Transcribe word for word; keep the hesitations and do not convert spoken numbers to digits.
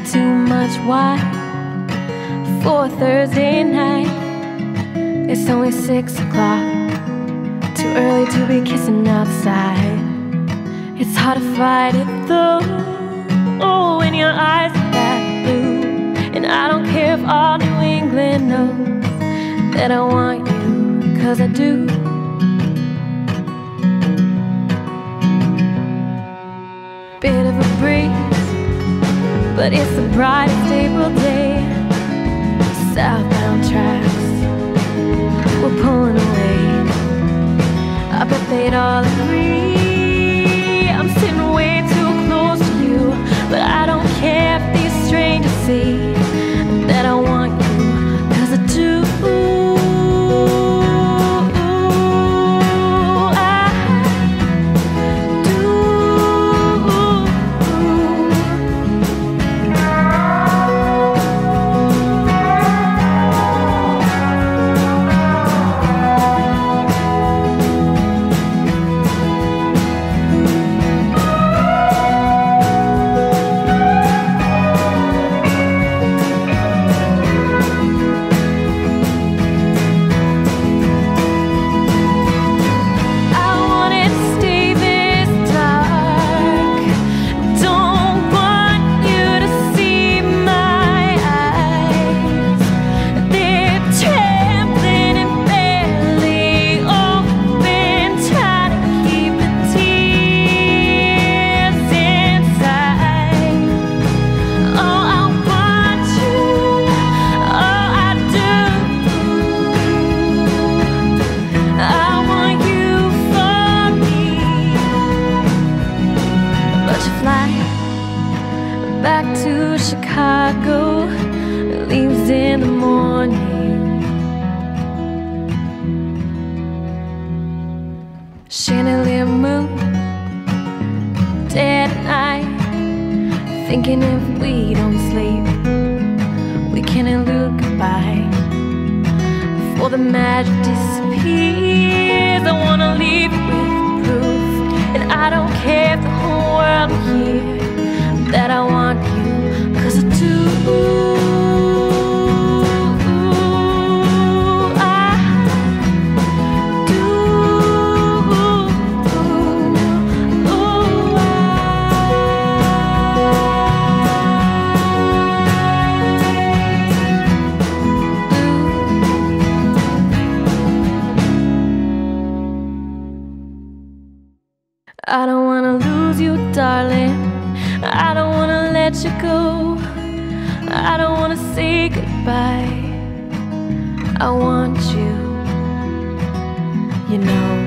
got too much wine for Thursday night. It's only six o'clock, too early to be kissing outside. It's hard to fight it though, oh, when your eyes are that blue. And I don't care if all New England knows that I want you, 'cause I do. Bit of a breeze, but it's the brightest April day. Southbound tracks, we're pulling away. I bet they'd all agree I'm sitting way too close to you, but I don't care if these strangers see that I want you, 'cause I do. Back to Chicago, leaves in the morning. Chandelier moon, dead at night, thinking if we don't sleep, we can elude goodbye before the magic disappears. I wanna leave you with proof, and I don't care if the whole world will hear that I want you, 'cause I do. I don't wanna lose you, darling. I don't wanna let you go. I don't wanna say goodbye. I want you, you know.